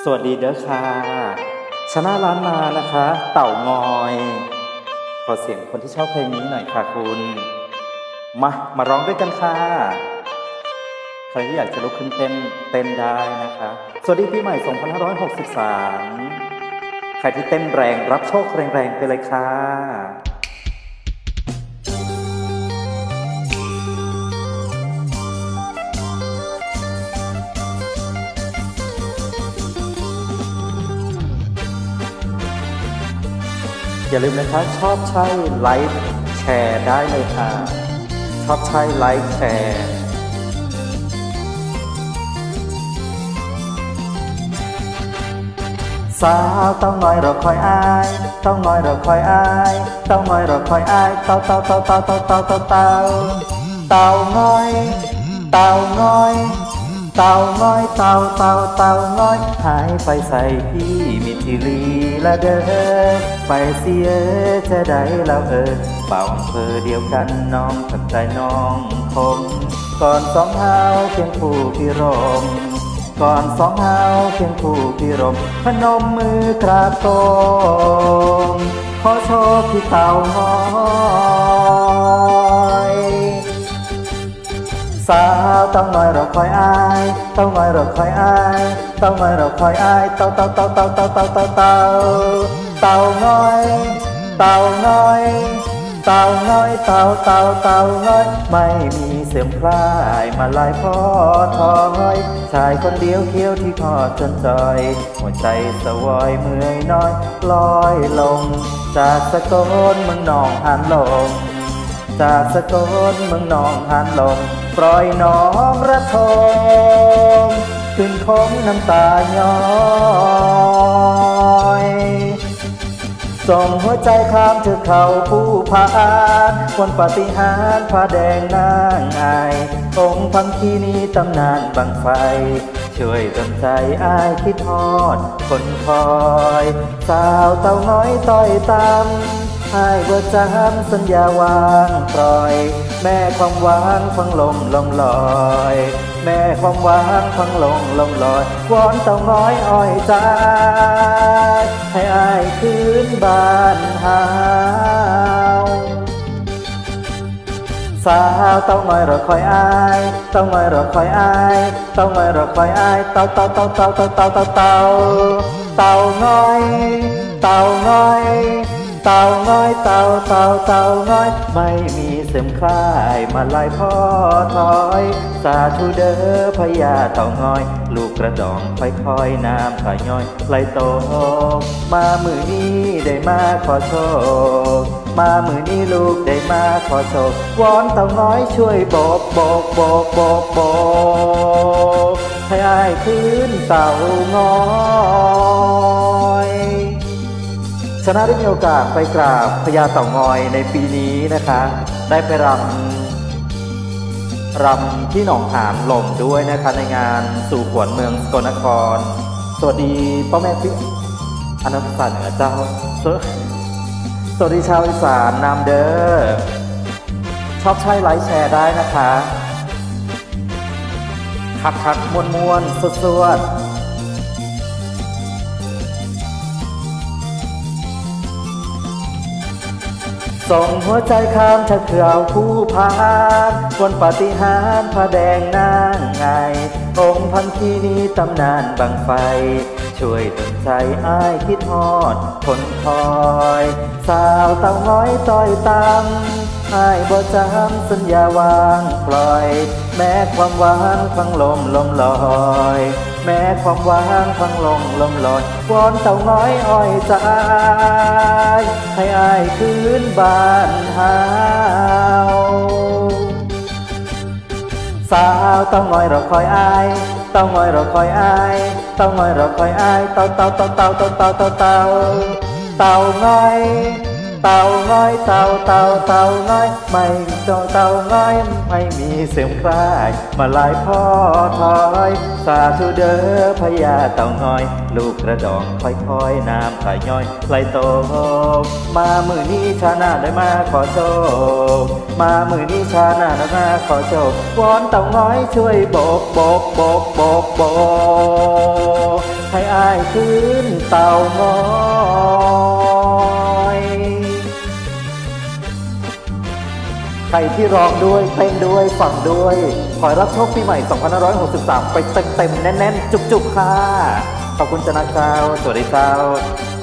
สวัสดีเด้อค่ะชนะล้านนานะคะ เต่างอยขอเสียงคนที่ชอบเพลงนี้หน่อยค่ะคุณมาร้องด้วยกันค่ะใครที่อยากจะลุกขึ้นเต้นได้นะคะสวัสดีปีใหม่2563ใครที่เต้นแรงรับโชคแรงๆไปเลยค่ะอย่าลืมนะคะชอบใช่ไลค์แชร์ได้เลยค่ะชอบใช่ไลค์แชร์สาวเต้าน้อยเราคอยอายเต้าน้อยเราคอยอายเต้าน้อยเราคอยอายเต้าง้อยเต้าง้อยเต้าง้อยหายไปใส่พี่มิถิลีละเด้อไปเสียจะได้แล้วเป่าอำเภอเดียวกันน้องทักใจน้องคมก่อนสองเฮาเพียงผู้พิรมก่อนสองเฮาเพียงผู้พิรมพนมมือกราบก้มขอโชคที่เต่างอยสาวเต้าน้อยเราคอยอายเต้าน้อยเราคอยอายเต้าน้อยเราคอยอายเต้าง้อยเต้าง้อยเต้าง้อยไม่มีเสื่อมคลายมาลายพ่อทอยชายคนเดียวเคี้ยวที่คอจนจอยหัวใจสวอยเมื่อยน้อยลอยลงจากสกลเมืองนองหันลงจากสกลเมืองนองหันลงปล่อยน้องระทมขึ้นคงน้ำตาย้อยส่งหัวใจข้ามเทือกเขาผู้พานวันปาฏิหาริย์ผ้าแดงนางไอองค์พังคีนีตำนานบังไฟช่วยดลใจอ้ายคิดฮอดคนคอยสาวเต่าง้อยต้อยตำอ้ายบ่จำสัญญาวางปล่อยแม่ความหวานฟังลมลอยแม่ความหวานฟังลมลอยวอนเต่าง้อยอ้อยใจให้อ้ายคืนบ้านเฮาสาวเต่าง้อยเราคอยอายเต่าง้อยเราคอยอายเต่าง้อยเราคอยอายเต่าง้อยเต่าง้อยเต่าง้อยไม่มีเสื่อมคลายมาลายพ่อถอยสาธุเด้อพญาเต่าง้อยลูกกระดองค่อยน้ำผาย้อยไหลโตมามือนี้ได้มาขอโชคมามือนี้ลูกได้มาขอโชควอนเต่าง้อยช่วยโบกให้อ้ายคืนเต่าง้อยชนะได้มีโอกาสไปกราบพญาเต่างอยในปีนี้นะคะได้ไปรำที่หนองหานลมด้วยนะคะในงานสู่ขวัญเมืองสกลนครสวัสดีพ่อแม่พี่อนันตศาสตร์เหนือเจ้าสวัสดีชาวอีสานนำเด้อชอบใช้ไลค์แชร์ได้นะคะคักมวนสวดส่งหัวใจข้ามชะเขื่อนผู้พานวันปาฏิหาริย์ผ้าแดงนางไงองค์พันคีนีตำนานบังไฟช่วยดลใจอ้ายคิดฮอดคนคอยสาวเต่าง้อยต้อยตำอ้ายบ่จำสัญญาวางปล่อยแม้ความหวานฟังลมลอยแม้ความหวานฟังลมลอยวอนเต่าง้อยอ้อยใจให้อ้ายคืนบ้านเฮาสาวเต่างอยเราคอยอายเต่างอยเราคอยอายเต่างอยเราคอยอายเต่าง้อยเต่าง้อยไม่เต่าง้อยไม่มีเสียงคลายมาลายพ่อถอยสาธุเด้อพญาเต่าง้อยลูกกระดองค่อยน้ำผาย้อยไหลโตมามือนี้ชาหน้าได้มาขอโชคมามือนี้ชาหน้าได้มาขอโชควอนเต่าง้อยช่วยโบกให้อายคืนเต่างอย ใครที่ร้องด้วยเต้นด้วยฟังด้วยขอให้รับโชคปีใหม่ 2563 ไปเต็มๆแน่นๆ จุกๆ ค่ะ ขอบคุณจนะเจ้า สวัสดีเจ้า